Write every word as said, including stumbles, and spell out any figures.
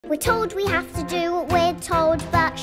We're told we have to do what we're told, but